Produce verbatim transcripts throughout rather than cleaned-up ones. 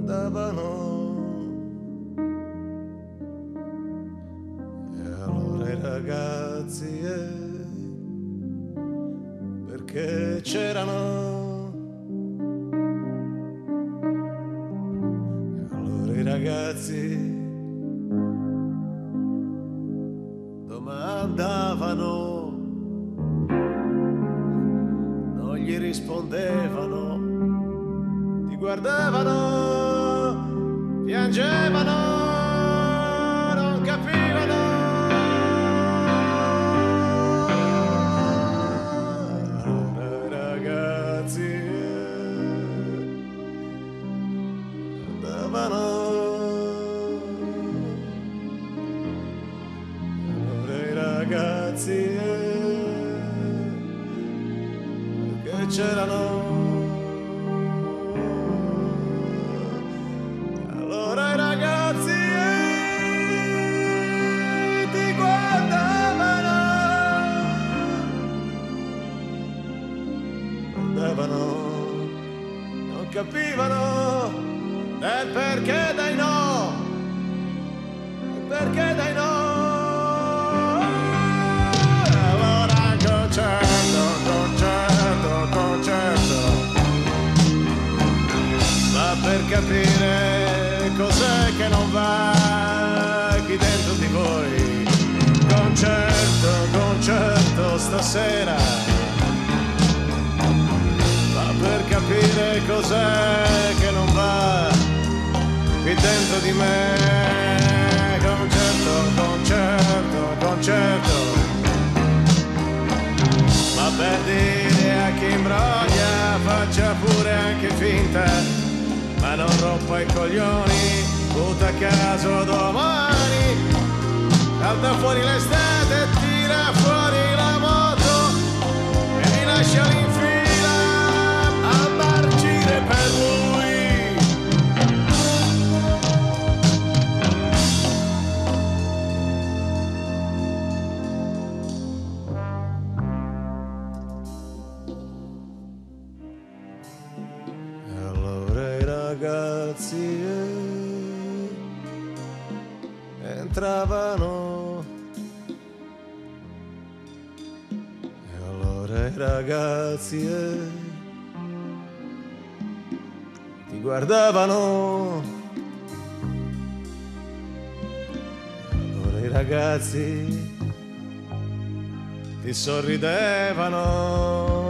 andavano. E allora i ragazzi, eh, perché c'erano. E allora i ragazzi domandavano, non gli rispondevano, ti guardavano, piangevano, non capivano. Allora i ragazzi andavano. Ragazzi, eh, perché c'erano. Allora i ragazzi, eh, ti guardavano, guardavano, non capivano del perché dai no, del perché dai no. Concerto, concerto, concerto, ma per capire cos'è che non va qui dentro di voi. Concerto, concerto stasera, ma per capire cos'è che non va qui dentro di me. Concerto, concerto, concerto, ma per dire a chi imbroglia faccia pure anche finta, ma non rompa i coglioni, butta a caso domani, salta fuori l'estate, tira fuori la moto e mi lascia in fila a marcire per lui. Ragazzi, eh, entravano. E allora i ragazzi, eh, ti guardavano. E allora i ragazzi ti sorridevano.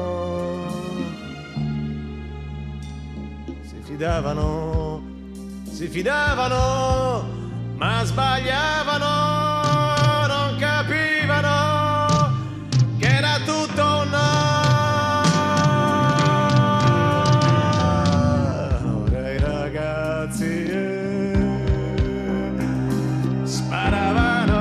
Si fidavano, si fidavano, ma sbagliavano, non capivano che era tutto un no. Allora i ragazzi, eh, sparavano.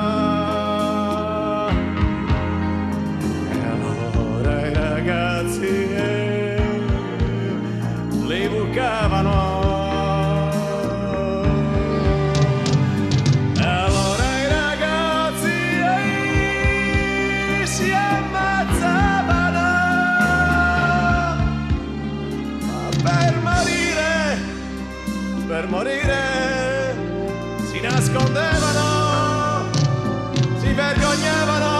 E allora i ragazzi, eh, li bucavano. E allora i ragazzi, eh, si ammazzavano, ma per morire, per morire si nascondevano, si vergognavano.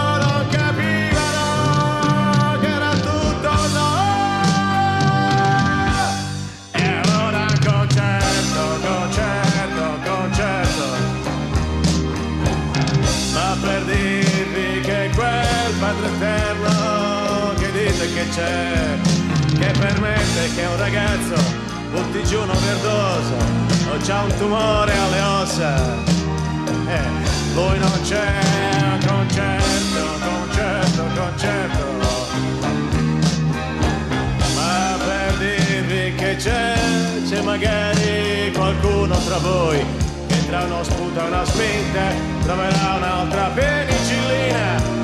Per dirvi che quel Padre Eterno che dite che c'è, che permette che un ragazzo butti giù un overdose o c'ha un tumore alle ossa, eh, lui non c'è. Concerto, concerto, concerto, ma per dirvi che c'è, c'è magari qualcuno tra voi tra uno sputo e una spinta troverà un'altra penicillina